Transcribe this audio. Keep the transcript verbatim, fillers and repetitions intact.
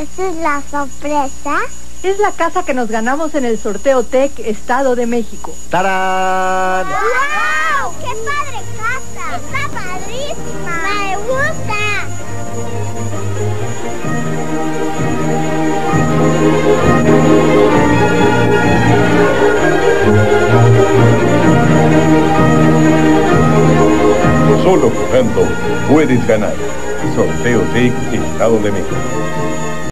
¿Esa es la sorpresa? Es la casa que nos ganamos en el sorteo T E C Estado de México. ¡Tarán! ¡Wow! ¡Qué padre casa! ¡Está padrísima! ¡Me gusta! Solo jugando puedes ganar. Sorteo T E C Estado de México.